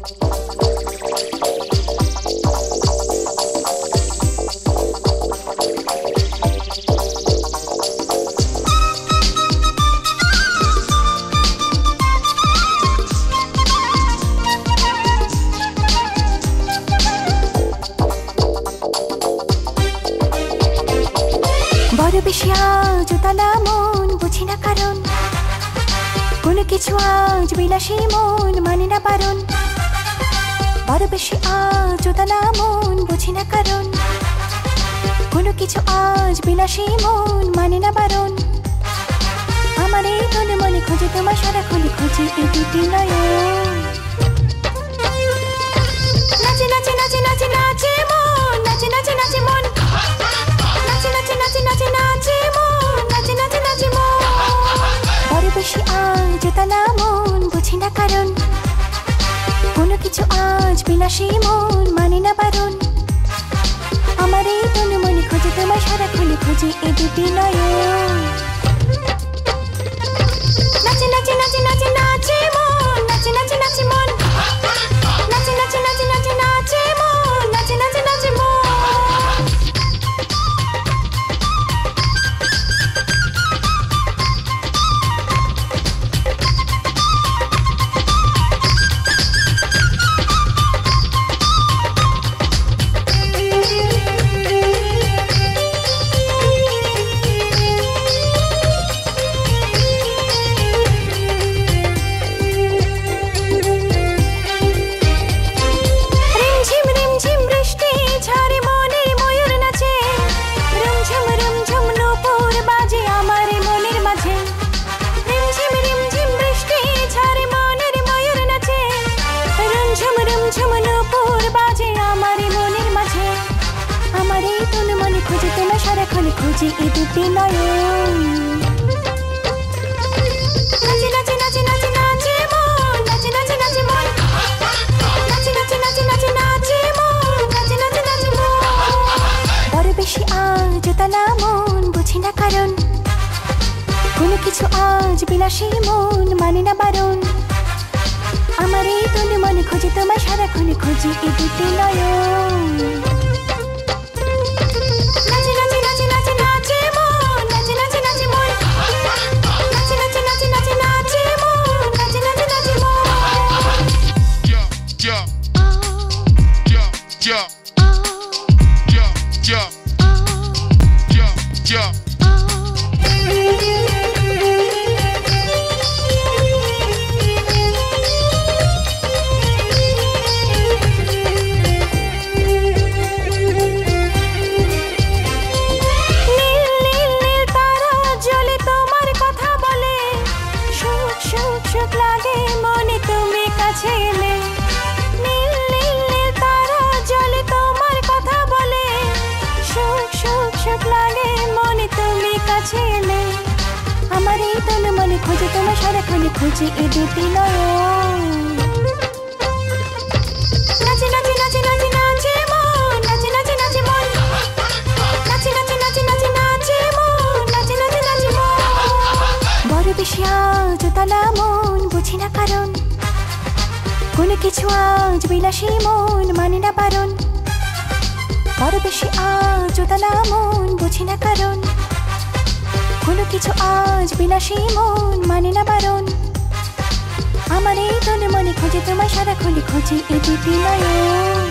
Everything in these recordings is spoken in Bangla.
বিলাসী মন মানে না বারণ বড় বেশি আজ উতলা মন বুঝি না কারণ কোনো কিছু আজ বিলাসী মন মানে না বারণ আমার এই মনে মনে খোঁজে তোমার সারাক্ষণ খোঁজে এই দুটি নয়ন নাচে নাচে নাচে নাচে নাচে মন নাচে নাচে নাচে মন নাচে নাচে নাচে নাচে নাচে মন নাচে নাচে নাচে মন বড় বেশি আজ উতলা মন বুঝি না কারণ কোনো কিছু আজ বিলাসী মন মানে না বারণ আমার এই মনে মনে খোঁজে তোমার সারাক্ষণ খোঁজে এই দুটি নয়ন নাচে নাচে নাচে নাচে নাচে মন নাচে নাচে নাচে মন নাচে নাচে নাচে নাচে নাচে মন নাচে নাচে নাচে মন খুঁজি এই দুটি নয়ন নাচে নাচে নাচে নাচে নাচে মন নাচে নাচে নাচে মন নাচে নাচে নাচে নাচে নাচে মন নাচে নাচে নাচে মন বড় বেশি আজ উতলা মন বুঝি না কারণ কোনো কিছু আজ বিলাসী মন মানে না বারণ আমার এই মনে মনে খোঁজে তোমার সারাক্ষণ খোঁজি এই দুটি নয়ন খোঁজে তোমার সারাক্ষণ খুঁজে এই দুটি নয়ন নাচে নাচে নাচে নাচে নাচে মন নাচে নাচে নাচে মন নাচে নাচে নাচে নাচে নাচে মন নাচে নাচে নাচে মন বড় বেশি আজ উতলা মন বুঝি না কারণ কোনো কিছু আজ বিলাসী মন মানে না বারণ বড় বেশি আজ উতলা মন বুঝি না কারণ কোনো কিছু আজ বিলাসী মন মানে না বারণ আমার এই মনে মনে খোঁজে তোমার সারাক্ষণ খোঁজে এই দুটি নয়ন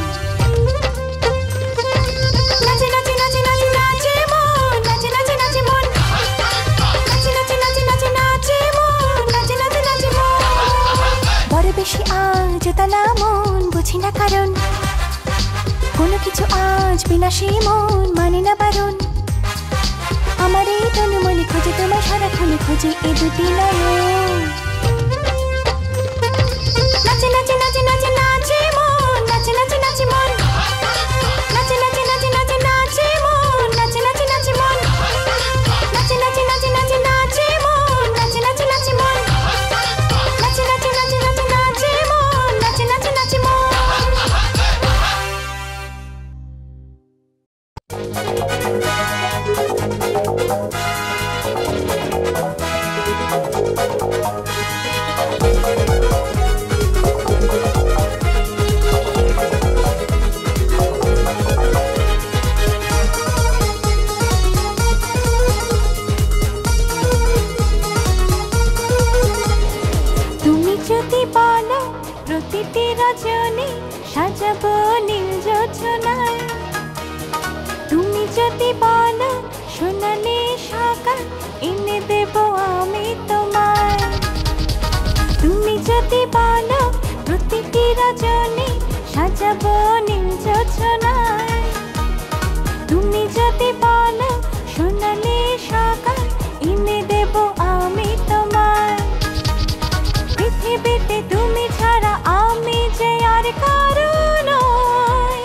নাচে নাচে নাচে নাচে নাচে মন নাচে নাচে নাচে মন নাচে নাচে নাচে নাচে নাচে মন নাচে নাচে নাচে মন বড় বেশি আজ উতলা মন বুঝি না কারণ কোনো কিছু আজ বিলাসী মন মানে না বারণ আমার এই মনে মনে খোঁজে তোমার সারাক্ষণ খোঁজে এই দুটি নয়ন নাচে নাচে নাচে নাচে নাচে মন নাচে নাচে নাচে মন নাচে নাচে নাচে নাচে নাচে মন নাচে নাচে নাচে মন নাচে নাচে নাচে নাচে নাচে মন নাচে নাচে নাচে মন নাচে নাচে নাচে নাচে নাচে মন নাচে নাচে নাচে মন প্রতিটি রজনী সাজাবো নীল যোছনায়। তুমি যদি বলো সোনালি সকাল এনে দেব আমি তোমায়। তুমি যদি বলো প্রতিটি রজনী সাজাবো নীল যোছনায়। তুমি যদি বলো সোনালি সকাল এনে দেব আমি তোমায়। পৃথিবীতে তুমি ছাড়া আমি যে আর কারো নই।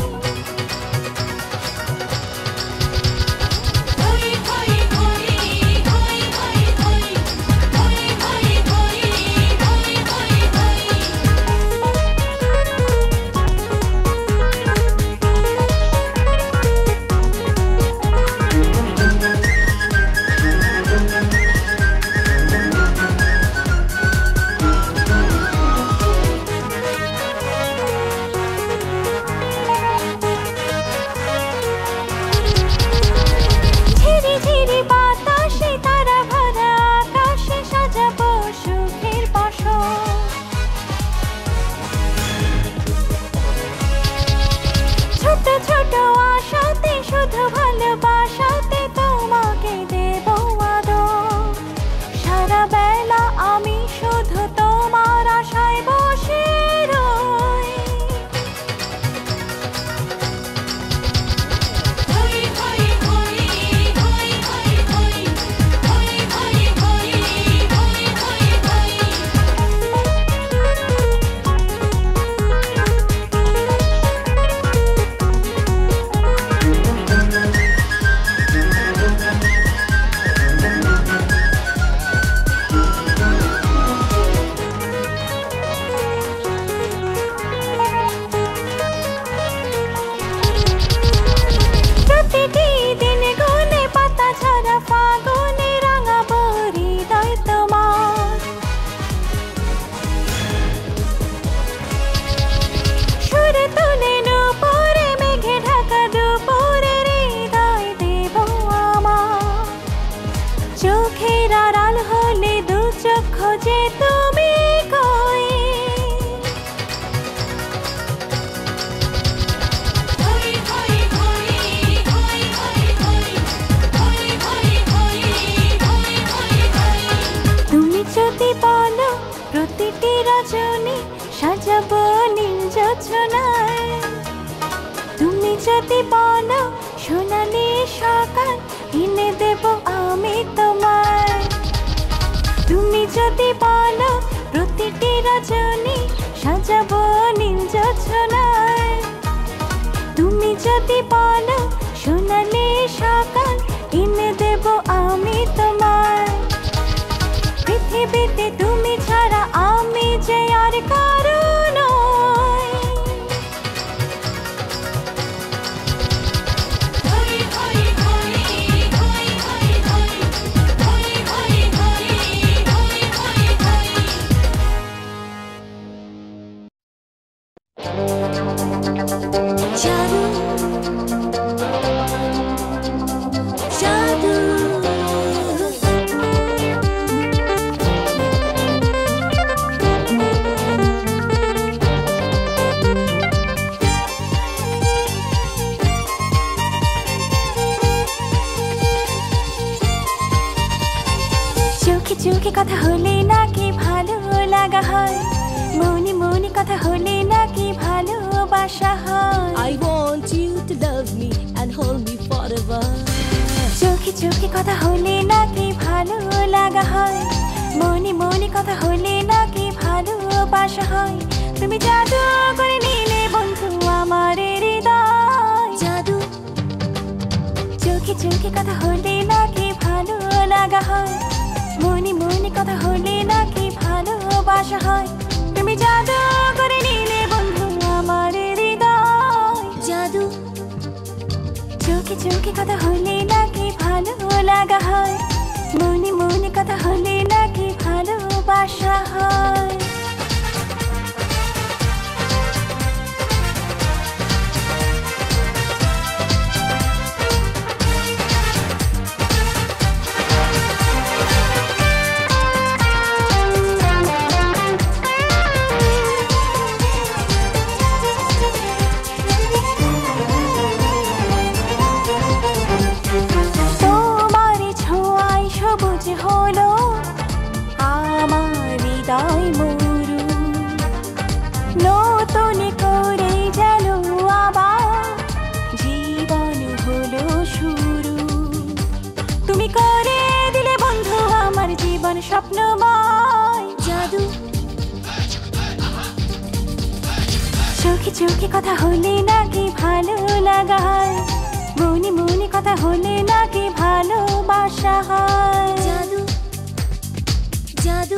ছোট আশাতে শুধু ভালোবাসাতে তোমাকে দেব আদর। সারা বেলা আমি শুধু তোমার আশায় বসে রই। চোখের আড়াল হলে দু চোখ খোঁজে তুমি কই। তুমি যদি বলো প্রতিটি রজনী সাজাবো নীল যোছনায়। তুমি যদি বলো সোনালি সকাল এনে দেব আমি তোমায়। তুমি যদি বলো প্রতিটি রজনী সাজাবো নীল যোছনায়। তুমি যদি বলো সোনালি সকাল এনে দেব আমি তোমায়। পৃথিবীতে তুমি ছাড়া আমি যে আর কারো নই। জাদু জাদু চোখে চোখে কথা হলে নাকি ভালো লাগা হয়। মনে মনে কথা হলে নাকি ভালোবাসা হয়। I want you to love me and hold me forever. চোখে চোখে কথা হলে নাকি ভালো লাগা হয়। মনে মনে কথা হলে নাকি ভালোবাসা হয়। তুমি জাদু করে নিলে বন্ধু আমার হৃদয়। জাদু চোখে চোখে কথা হলে নাকি ভালো লাগা হয়। মনে মনে কথা হলে নাকি ভালোবাসা হয়। তুমি জাদু করে নিলে বন্ধু আমার হৃদয়। জাদু চোখে চোখে কথা হলে নাকি ভালো লাগা হয়। মনে মনে কথা হলে নাকি ভালোবাসা হয়। নতুন করে যেন আবার জীবন হলো শুরু। তুমি করে দিলে বন্ধু আমার জীবন স্বপ্নময় জাদু। চোখে চোখে কথা হলে নাকি ভালো লাগা হয়, মনে মনে কথা হলে নাকি ভালোবাসা হয়। জাদু জাদু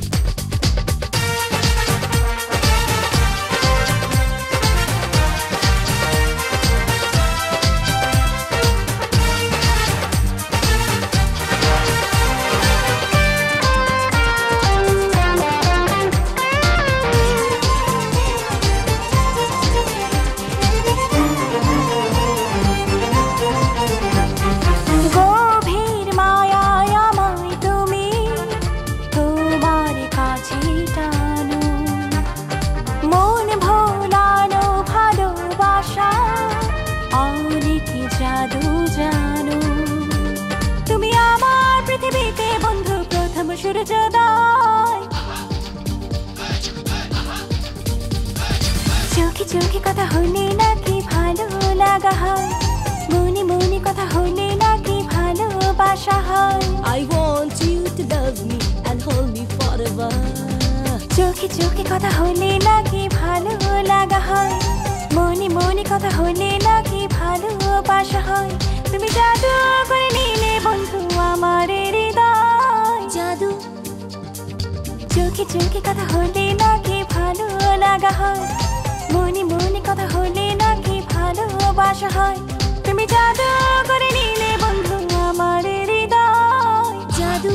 চোখে চোখে কথা হলে নাকি ভালো লাগা হয়, মনে মনে কথা হলে নাকি ভালোবাসা হয়। I want you to love me and hold me forever. চোখে চোখে কথা হলে নাকি ভালো লাগা হয়, মনে মনে কথা হলে নাকি ভালোবাসা হয়। তুমি জাদু করে নিলে বন্ধু আমার হৃদয় জাদু। চোখে চোখে কথা হলে নাকি ভালো লাগা হয়, মনে মনে কথা হলে নাকি ভালোবাসা হয়। তুমি জাদু করে নিলে বন্ধু আমার হৃদয় জাদু।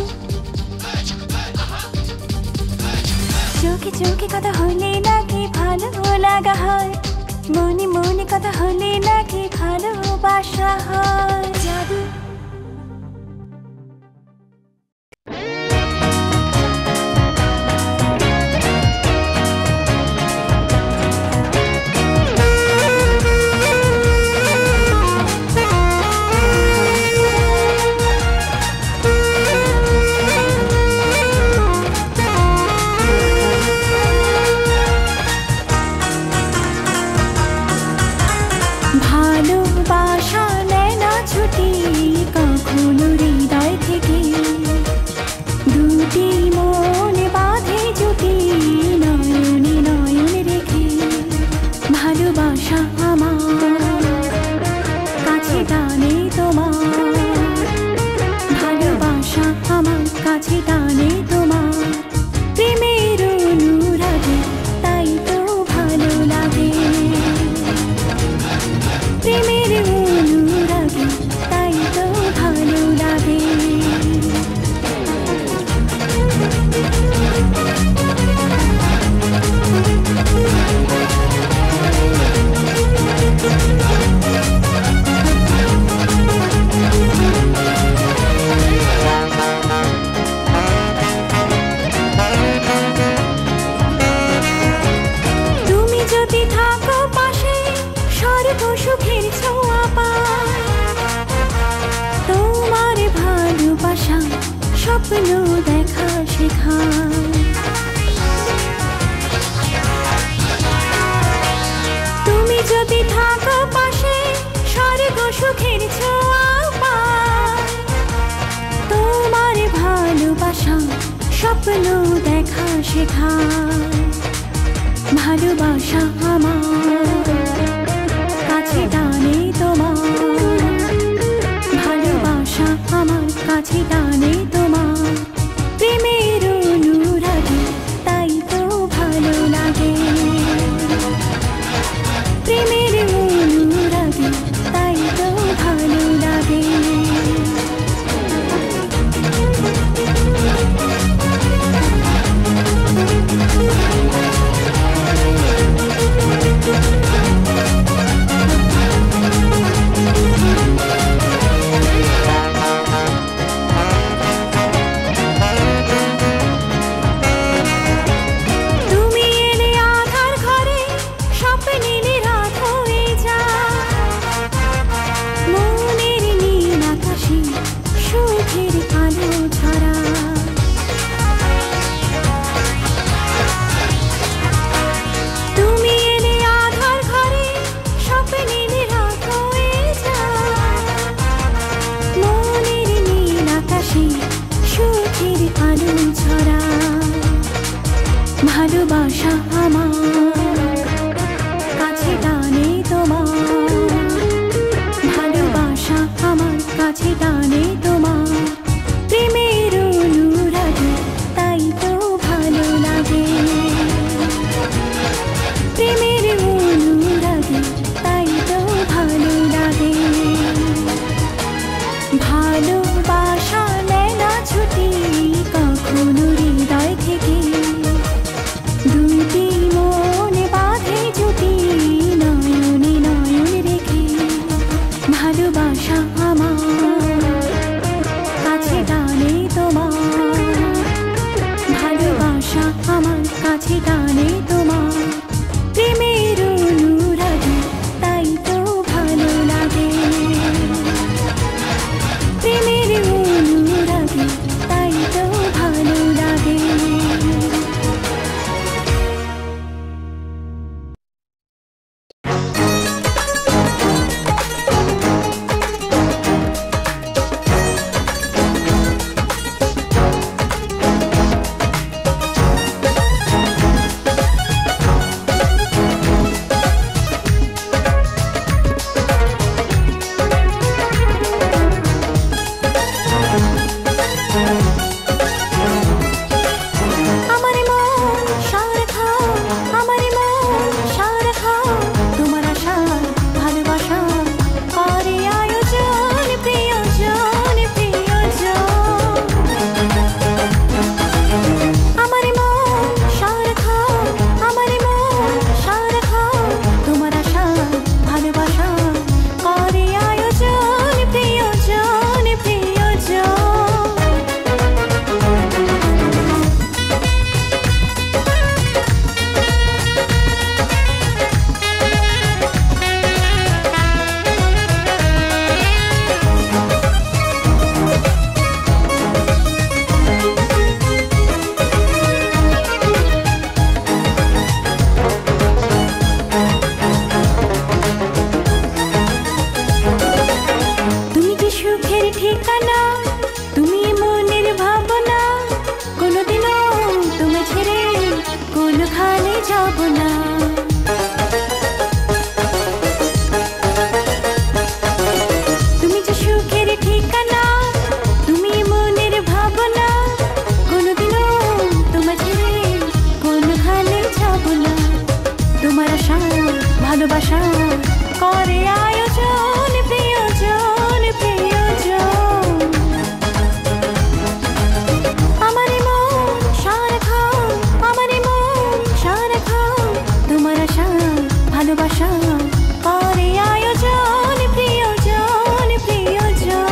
চোখে চোখে কথা হলে নাকি ভালো লাগা হয়, মনে মনে কথা হলে নাকি ভালোবাসা হয় জাদু। ভালোবাসা নেয় না ছুটি কখনো হৃদয় থেকে, দুটি মন বাঁধে জুটি নয়নে নয়ন রেখে। ভালোবাসা আমার কাছে টানে তোমার, ভালোবাসা আমার কাছে টানে তোমার। প্রেমের অনুরাগে তাই তো ভালো লাগে, প্রেমের অনুরাগে তাই তো ভালো লাগে। তুমি যদি থাকো পাশে স্বর্গ সুখের ছোঁয়া পায়, তোমার ভালোবাসা স্বপ্ন দেখা শেখায়। তুমি যদি থাকো পাশে স্বর্গ সুখের ছোঁয়া পায়, তোমার ভালোবাসা স্বপ্ন দেখা শেখায়। ভালোবাসা আমার কাছে টানে তোমার, ভালোবাসা আমার কাছে টানে তোমার। প্রেমের অনুরাগে তাই তো ভালো লাগে, প্রেমের অনুরাগে তাই তো ভালো লাগে। তোমার আশা ভালোবাসা করে আয়োজন প্রিয়জন প্রিয়জন আমার মন সারা আমার মন সারা তোমার আশা ভালোবাসা করে আয়োজন প্রিয়জন প্রিয়জন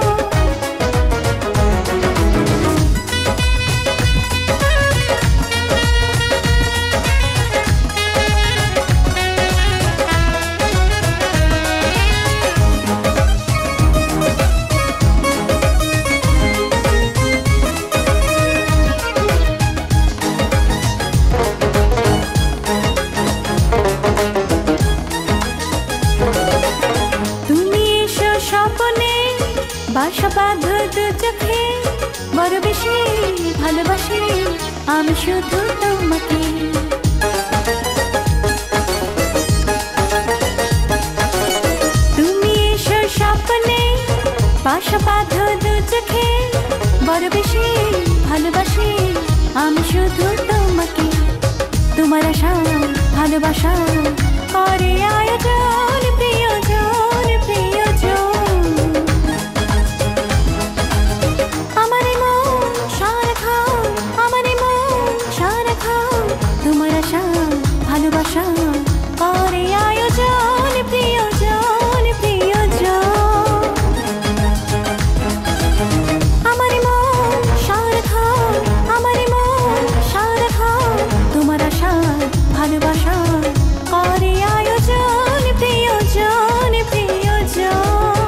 বাসা বাঁধো দু চোখে বড় বেশি ভালোবাসি আমি শুধু তোমাকে তুমি এসো স্বপ্নে বাসা বাঁধো দু চোখে বড় বেশি ভালোবাসি আমি শুধু তোমাকে তোমার আশা ভালোবাসা করে আয়োজন প্রিয়জন প্রিয়জন ভালোবাসা করে আয়োজন প্রিয়জন প্রিয়জন আমার মন সারা আমার মন সারা তোমার আশা ভালোবাসা করে আয়োজন প্রিয়জন প্রিয়জন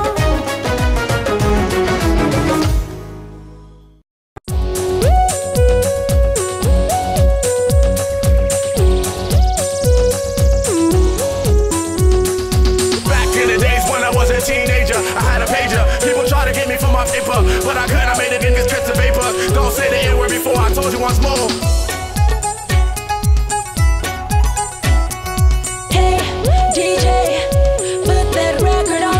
teenager, I had a pager. People try to get me for my paper, but I couldn't. I made it in this strips of paper. Don't say the N word before I told you once more. Hey, DJ, put that record on.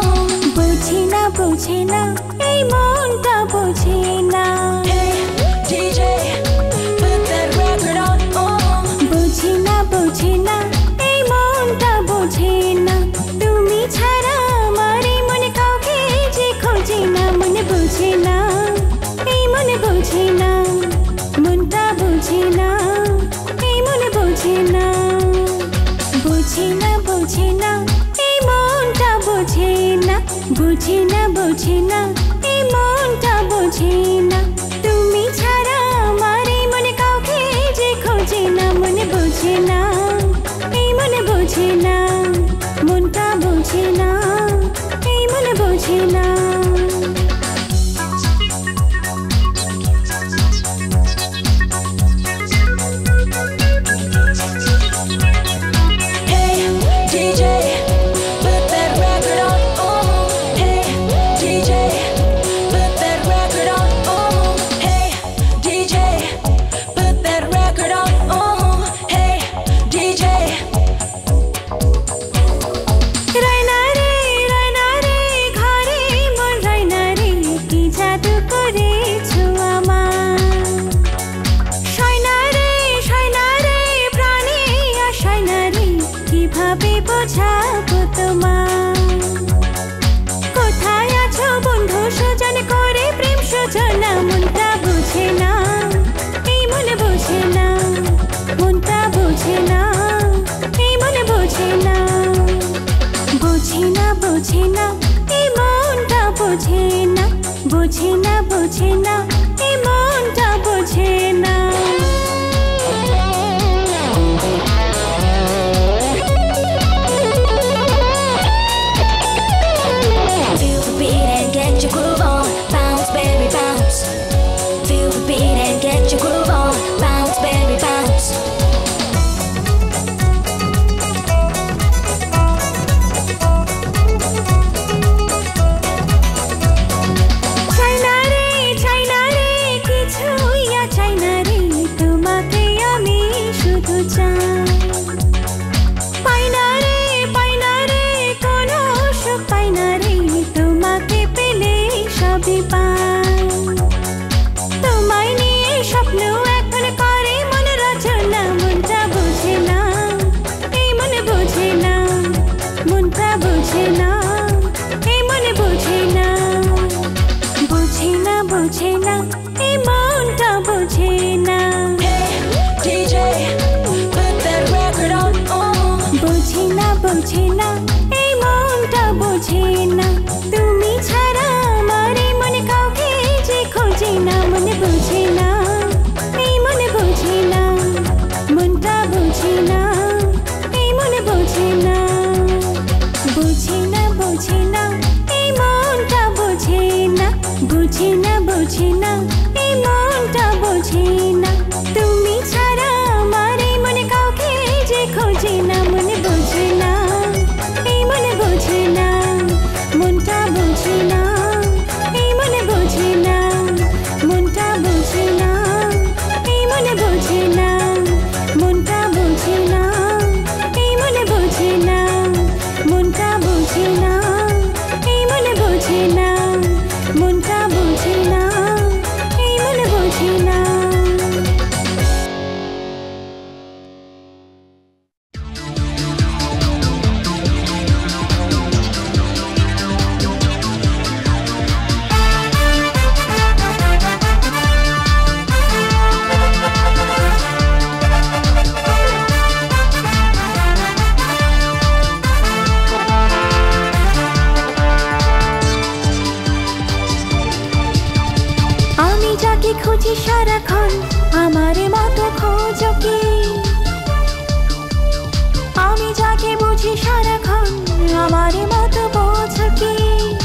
বুঝি না এই মনটা বুঝি না Hey, DJ, put that record on. বুঝি না এই মনটা বুঝি না তুমি ছাড়া আমার এই মনে কাউকে যে খোঁজে না মনে বুঝে না এই মনে বুঝে না মনটা বুঝে না এই মনে বুঝে না বুঝি না এই মনটা বুঝে না বুঝি না এই মনটা বুঝে না তুমি ছাড়া আমার এই মনে কাউকে যে খোঁজে না মনে বুঝে না এই মনে বুঝে না মনটা বুঝে না এই মনে বুঝে না Hey, DJ, put that record on. Hey, DJ, put that record on. Hey, DJ, put that record on. Hey, DJ. Raina রে ঘরে মন রাইনা রে কি জাদু করেছো আমার সয়না রে প্রাণে আশায়না রে কিভাবে বোঝাবো তোমার কোথায় আছো বন্ধু সুজন করে প্রেম সূচনা মনটা বুঝে না এই মনে বুঝে না মনটা বুঝে না এই মনে বুঝে না বুঝে না এই মনটা বুঝে না এই মনটা বুঝে না Feel the beat and get your groove on. Bounce, baby, bounce. Feel the beat and get your groove on. Bounce, baby, bounce. চাইনা রে বোঝে না এই মনটা বোঝে না তুমি ছাড়া আমার এই মনে কাউকে যে খোঁজে না মনে বোঝে না এই মনে বোঝে না মনটা বোঝে না এই মনে বোঝে না বোঝে না বোঝে না এই মনটা বোঝে না বোঝে না বোঝে না এই মনটা বোঝে না তুমি ছাড়া আমার এই মনে কাউকে যে খোঁজে না মনে বোঝে না এই মনে বোঝে না মনটা বোঝে না এই মনে বোঝে না মনটা বোঝে না এই মনে বোঝে না মনটা বোঝে না এই মনে বোঝে না মনটা বোঝে না এই মনে বোঝে না মনটা বোঝে না এই মনে বোঝে না আমি যাকে খুঁজি সারাক্ষণ আমার মতো খোঁজো কি আমি যাকে বুঝি সারাক্ষণ আমার মতো বোঝো কি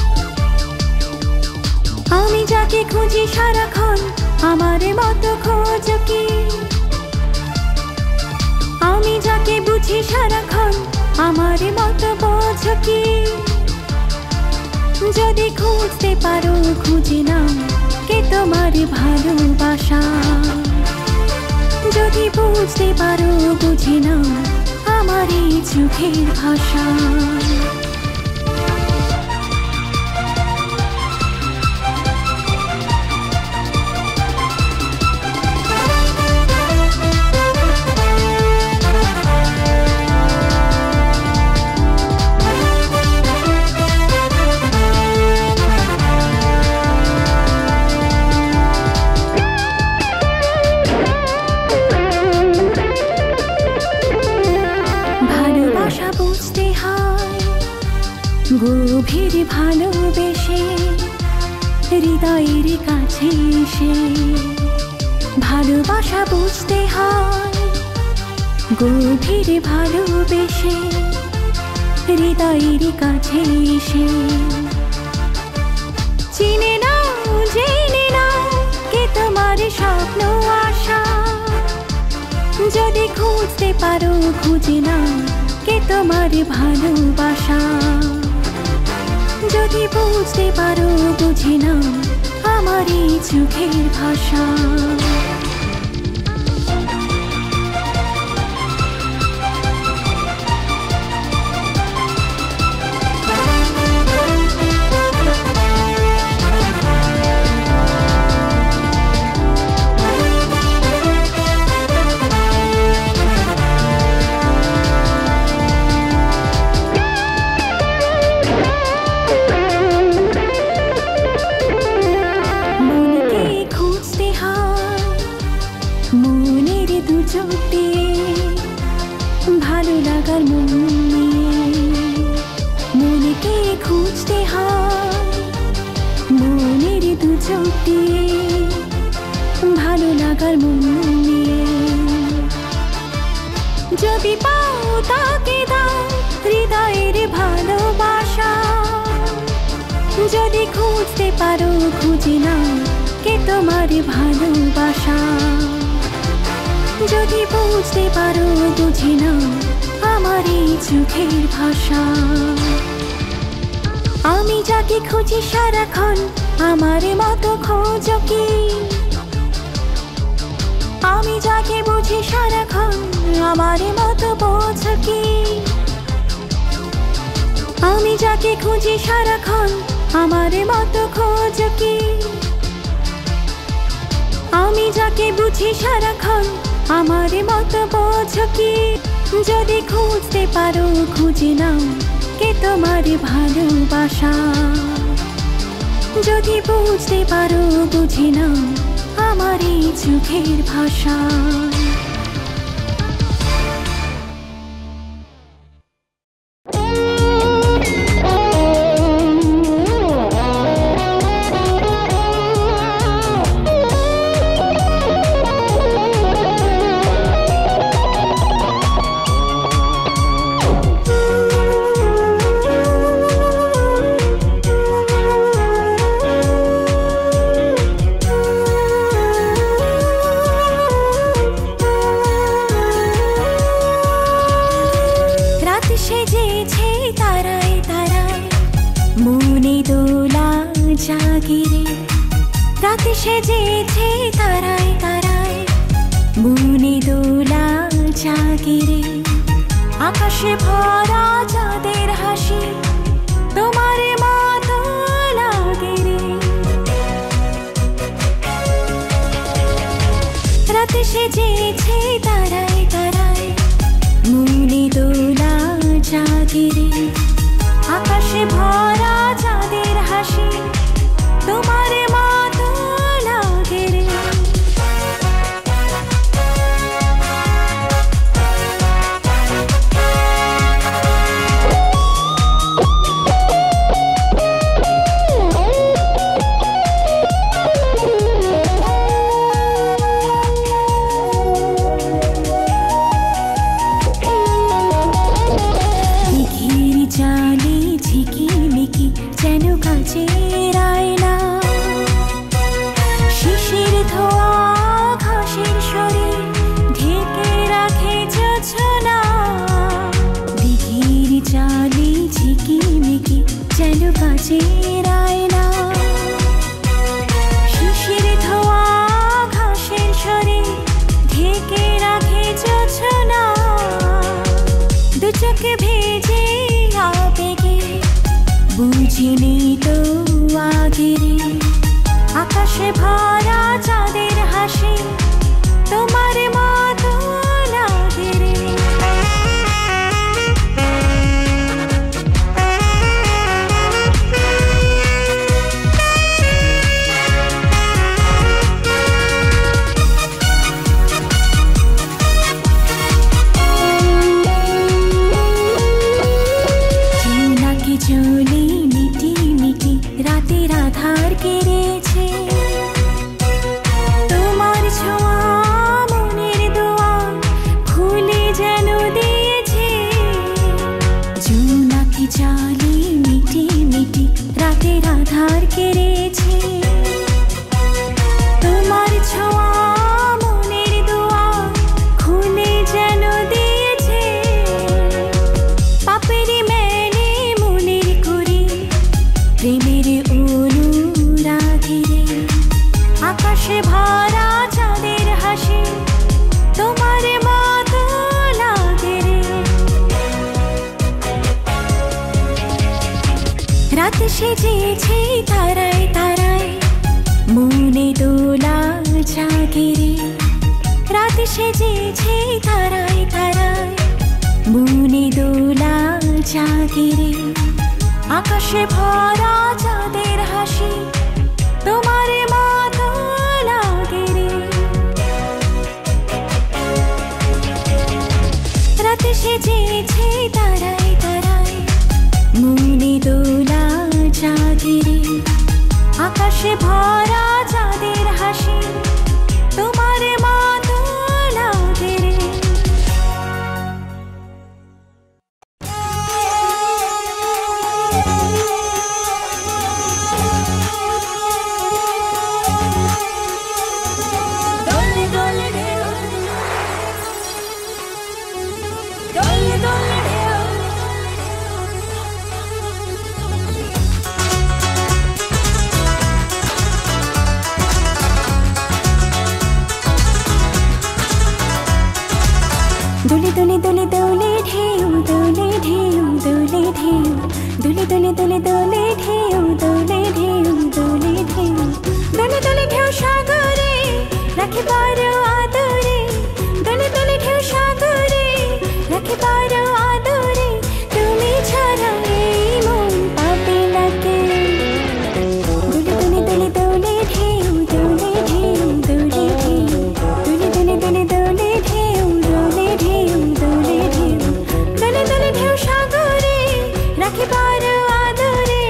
আমি যাকে খুঁজি সারাক্ষণ আমার মতো খোঁজো কি আমি যাকে বুঝি সারাক্ষণ আমার মতো বোঝো কি যদি খুঁজতে পারো খুঁজে নাও কে তোমার ভালোবাসা যদি বুঝতে পারো বুঝে নাও আমার এই চোখের ভাষা ভালোবাসা বুঝতে হয় গভীর ভালোবেসে হৃদয়ের কাছে এসে ভালোবাসা বুঝতে হয় গভীর ভালোবেসে হৃদয়ের কাছে এসে চিনে নাও জেনে নাও কে তোমার স্বপ্ন আশা যদি খুঁজতে পারো খুঁজে নাও কে তোমার ভালোবাসা যদি বুঝতে পারো বুঝে নাও আমার এই চোখের ভাষা মনের দুচোখ দিয়ে ভালো লাগার মন মনকে খুঁজতে হয় মনের দুচোখ দিয়ে ভালো লাগার মন যদি পাও তাকে দাও হৃদয়ের ভালোবাসা যদি খুঁজতে পারো খুঁজে নাও কে তোমার ভালোবাসা যদি বুঝতে পারো বুঝে নাও আমার এই চোখের ভাষা আমি যাকে খুঁজি সারাক্ষণ আমার মতো খোঁজো কি আমি যাকে বুঝি সারাক্ষণ আমার মতো বোঝো কি আমি যাকে খুঁজি সারাক্ষণ আমার মতো খোঁজো কি আমি যাকে বুঝি সারাক্ষণ আমার মতো বোঝো কি যদি খুঁজতে পারো খুঁজে নাও কে তোমার ভালোবাসা যদি বুঝতে পারো বুঝে নাও আমার এই চোখের ভাষা। সেজেছে তারায় তারায় মনে দোলা জাগে রে রাতে সেজেছে তারায় তারায় মনে দোলা জাগে রে আকাশে ভরা চাঁদের হাসি তোমার মতো লাগে রে রাতে সেজেছে তারায় তারায় মনে দোলা জাগে রে আকাশে ভরা চাঁদের হাসি তোমার মতো লাগে রে যেন কাছের আয়না শিশির ধোয়া ঘাসের শরীর ঢেকে রাখে জোছনা দিঘির চালে ঝিকিমিকি যেন কাছের আয়না শিশির ধোয়া ঘাসের শরীর ঢেকে রাখে জোছনা দু চোখে ভেজে আবেগে বুঝিনি তো আগে রে আকাশে ভরা চাঁদের হাসি তোমার মতো লাগে রে জোনাকি চলে মিটি মিটি রাতের আধার কেড়েছে তোমার ছোঁয়া মনের দোয়া খুলে যেন দিয়েছে জোনাকি চলে মিটি মিটি রাতের আধার কেড়েছে তোমার ছোঁয়া মনের দোয়া খুলে যেন দিয়েছে পাপের মেলে মনের করি প্রেমের অনুরাগে রে আকাশে ভরা চাঁদের হাসি তোমার মতো লাগে রে রাত সেজেছে তারায় তারায় মনে দোলা জাগে রে রাত সেজেছে তারায় তারায় মনে দোলা জাগে রে আকাশে ভরা চাঁদের হাসি তোমার মতো লাগে রে রাতে সেজেছে তারায় তারায় মনে দোলা জাগে রে আকাশে ভরা চাঁদের হাসি তোমার মতো লাগে রে দোলে দোলে দোলে দোলে ঢেউ দোলে ঢেউ দোলে ঢেউ দোলে দোলে দোলে দোলে ঢেউ দোলে ঢেউ দোলে ঢেউ দোলে দোলে ঢেউ সাগরে রাখে পারো আদরে দোলে দোলে ঢেউ সাগরে রাখে পারো আদরে তুমি ছাড়া এই মন পাবে না কে দোলে দোলে দোলে দোলে ঢেউ দোলে ঢেউ দোলে ঢেউ দোলে দোলে দোলে দোলে ঢেউ দোলে ঢেউ দোলে ঢেউ দোলে দোলে ঢেউ সাগরে রাখে পারো আদরে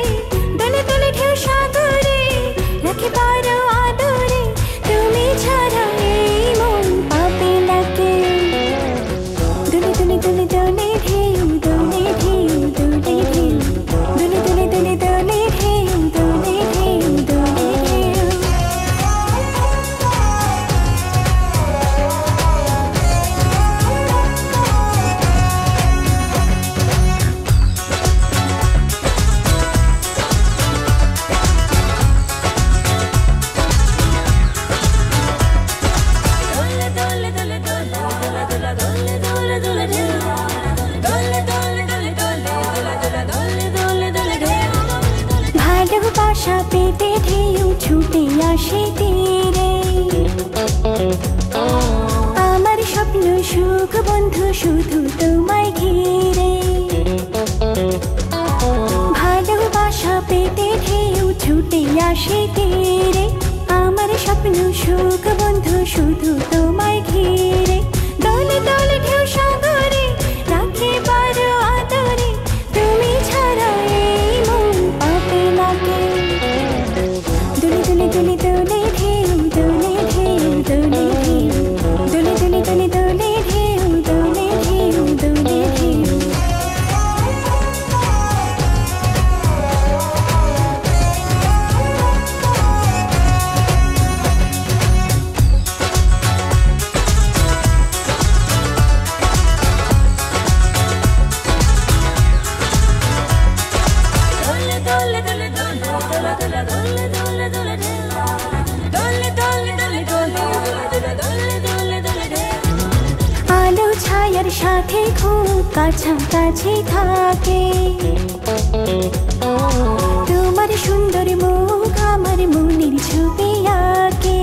ভালোবাসা পেতে ঢেউ ছুটে আসে তীরে আমার স্বপ্ন সুখ বন্ধু শুধু তোমায় ঘিরে ভালোবাসা পেতে ঢেউ ছুটে আসে তীরে আমার স্বপ্ন সুখ বন্ধু শুধু তোমায় ঘিরে দলে দলে ঢেউ সাগরে রাখে বারো আদরে তুমি ছাড়া এই মন পাবে না কে দুলে দুলে দুলে দুলে ঢেউ দুলে ঢেউ দুলে ঢেউ দুলে দুলে দুলে দুলে ঢেউ দুলে ঢেউ দুলে ঢেউ আলো ছায়ার সাথে খুব কাছাকাছি থাকে তোমার সুন্দর মুখ আমার মনের ছবি আঁকে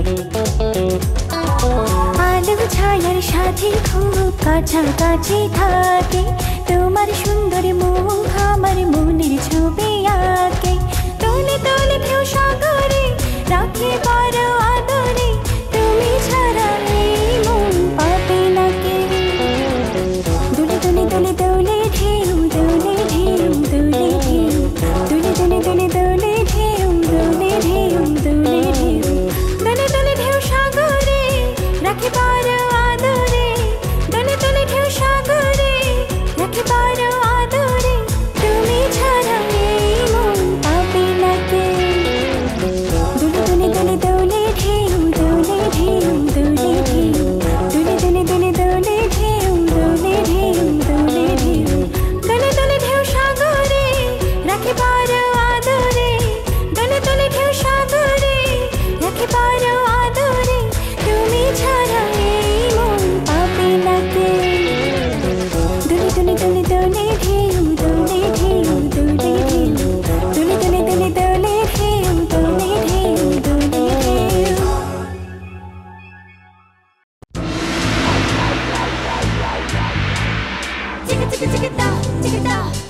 আলো ছায়ার সাথে খুব কাছাকাছি থাকে তোমার সুন্দর মুখ আমার মনের ছবি আঁকে তোলে তোলে ঢেউ সাগরে রাখে বড় আদরে তুমি ছাড়া এই মন পাবে না কে দুলে দুলে দুলে দুলে ঢেউ দুলে ঢেউ দুলে ঢেউ দুলে দুলে দুলে দুলে ঢেউ দুলে ঢেউ দুলে ঢেউ দুলে দুলে ঢেউ সাগরে রাখে বড় আদরে দুলে দুলে ঢেউ সাগরে রাখে বড় আদরে তুমি ছাড়া এই মন পাবে না কে দুলে দুলে দুলে দুলে ঢেউ দুলে ঢেউ দুলে ঢেউ দুলে দুলে দুলে দুলে ঢেউ দুলে ঢেউ দুলে ঢেউ দুলে দুলে ঢেউ সাগরে রাখে বড় আদরে দুলে দুলে ঢেউ সাগরে রাখে বড় আদরে তুমি ছাড়া এই মন পাবে না কে দুলে দুলে দুলে দুলে ঢেউ দুলে ঢেউ দুলে ঢেউ দুলে দুলে দুলে দুলে ঢেউ দুলে ঢেউ দুলে ঢেউ Tick it, tick it, tick it, da, tick it, da.